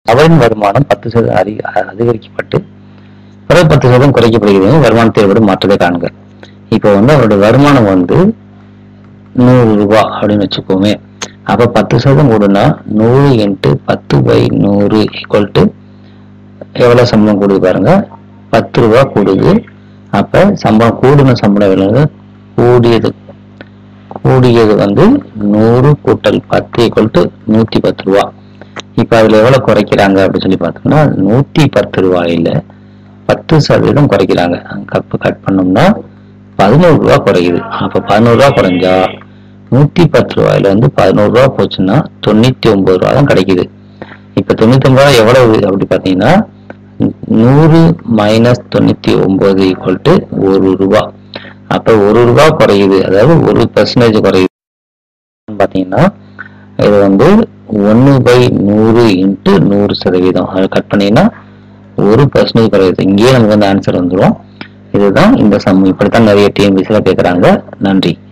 அவரின் வருமானம் 10% அதிகரிக்கப்பட்டு பிறகு 10% குறைக்கப்படுகிறது. வருமானத்தை ஏற்படும் மாற்றத்தை காண்க. இப்போ வந்து அவருடைய வருமானம் வந்து 100 ரூபாய் அப்படின்னு வச்சுக்கோமே. அப்ப 10% கூடுனா 100 × 10/100 ஈக்குவல் டு எவ்வளவு சம்பளம் கூடுது பாருங்க, 10 ரூபாய் கூடுது. அப்ப சம்பளம் கூடுன சம்பளம் எவ்வளவு? கூடியது வந்து 100 + 10 = 110 ரூபாய். இப்ப அதுல எவ்வளவு குறைக்கிறாங்க அப்படின்னு சொல்லி பார்த்தோம்னா 110 ரூபாயில 10% குறைக்கிறாங்க. கட் பண்ணோம்னா 11 ரூபாய் குறையுது. அப்ப 11 ரூபாய் குறைஞ்சா 110 ரூபாயில வந்து 11 ரூபாய் போச்சுன்னா 99 ரூபாய் தான் கிடைக்குது. இப்ப 99 ரூபாய் எவ்வளவு அப்படி பாத்தீங்கன்னா 100 - 99 = 1 ரூபாய். அப்ப 1 ரூபாய் குறையுது, அதாவது 1% குறையுது பாத்தீங்கன்னா இது வந்து 1/100 × 100%. அதை கட் பண்ணீங்கன்னா 1% குறையுது. இங்கேயே நமக்கு வந்து ஆன்சர் வந்துடும். இதுதான் இந்த சம். இப்படித்தான் நிறைய டிஎன்பிசில கேட்கறாங்க. நன்றி.